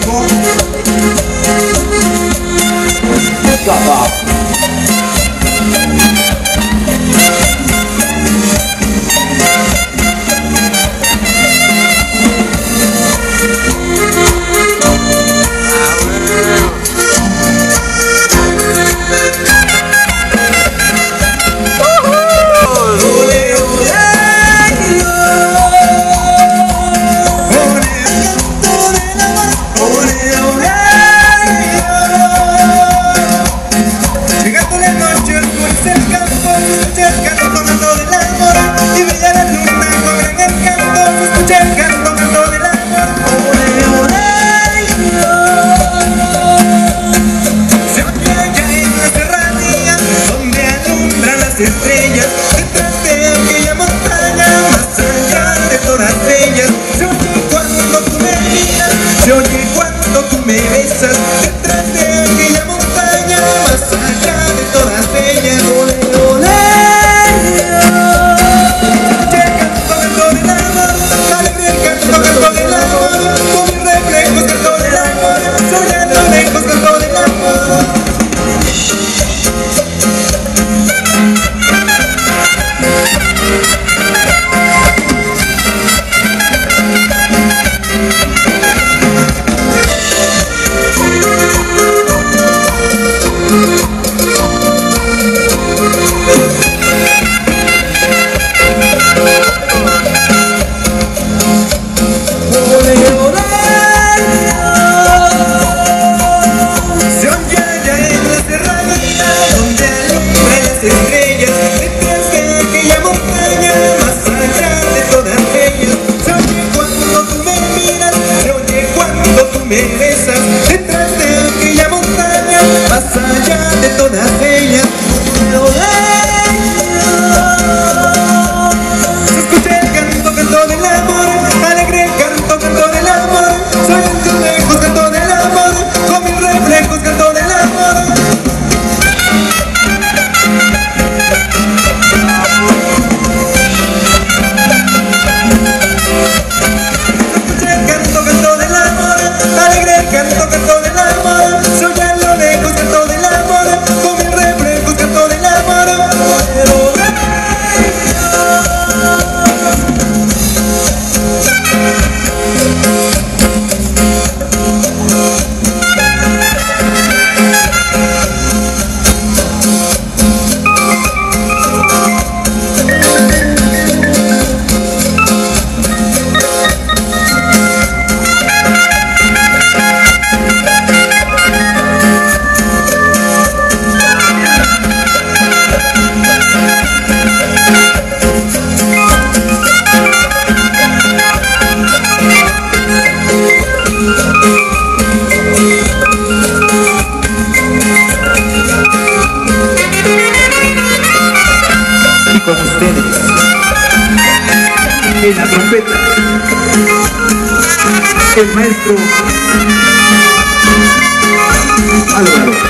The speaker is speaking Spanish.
tiempo. Estrellas detrás de aquella montaña, más allá de todas ellas. Se oye cuando tú me miras, se oye cuando tú me besas. Detrás de aquella montaña, más allá de todas ellas. Ole, ole, el canto del amor, alegre el canto del amor, con mis reflejos canto del amor, soñando lejos canto del amor. Me besas detrás de aquella montaña, más allá de todas ellas. Se escucha el canto del amor, alegre el canto del amor, soy lejos canto del amor, con mis reflejos canto del amor. Canto del amor, soy a lo lejos, canto del amor, con mis reflejos, canto del amor. Con ustedes en la trompeta el maestro Álvaro.